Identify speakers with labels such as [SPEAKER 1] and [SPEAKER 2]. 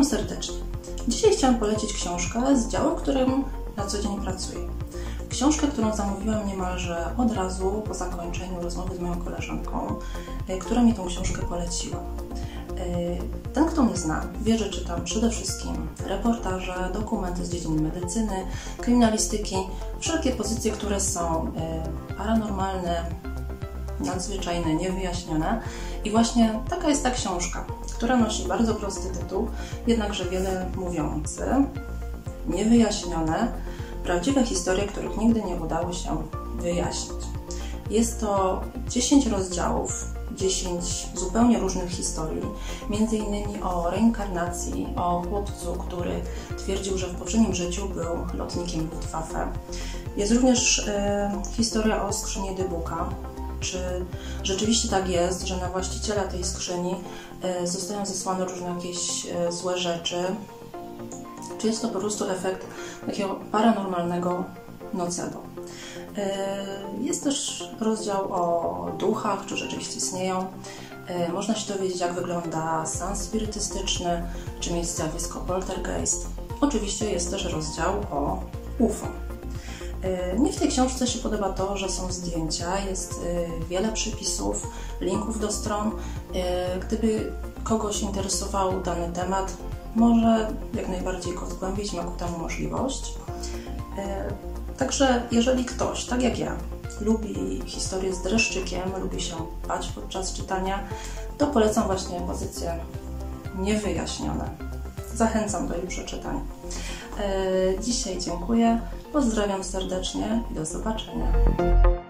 [SPEAKER 1] Witam serdecznie. Dzisiaj chciałam polecić książkę z działu, w którym na co dzień pracuję. Książkę, którą zamówiłam niemalże od razu po zakończeniu rozmowy z moją koleżanką, która mi tą książkę poleciła. Ten, kto mnie zna, wie, że czytam przede wszystkim reportaże, dokumenty z dziedziny medycyny, kryminalistyki, wszelkie pozycje, które są paranormalne, nadzwyczajne, niewyjaśnione. I właśnie taka jest ta książka, która nosi bardzo prosty tytuł, jednakże wiele mówiący, niewyjaśnione, prawdziwe historie, których nigdy nie udało się wyjaśnić. Jest to 10 rozdziałów, 10 zupełnie różnych historii, między innymi o reinkarnacji, o chłopcu, który twierdził, że w poprzednim życiu był lotnikiem Luftwaffe. Jest również historia o skrzyni Dybuka. Czy rzeczywiście tak jest, że na właściciela tej skrzyni zostają zesłane różne jakieś złe rzeczy? Czy jest to po prostu efekt takiego paranormalnego nocebo? Jest też rozdział o duchach, czy rzeczywiście istnieją. Można się dowiedzieć, jak wygląda seans spirytystyczny, czym jest zjawisko poltergeist. Oczywiście jest też rozdział o UFO. Mnie w tej książce się podoba to, że są zdjęcia, jest wiele przypisów, linków do stron. Gdyby kogoś interesował dany temat, może jak najbardziej go zgłębić, ma ku temu możliwość. Także jeżeli ktoś, tak jak ja, lubi historię z dreszczykiem, lubi się bać podczas czytania, to polecam właśnie pozycje niewyjaśnione. Zachęcam do jej przeczytania. Dzisiaj dziękuję, pozdrawiam serdecznie i do zobaczenia.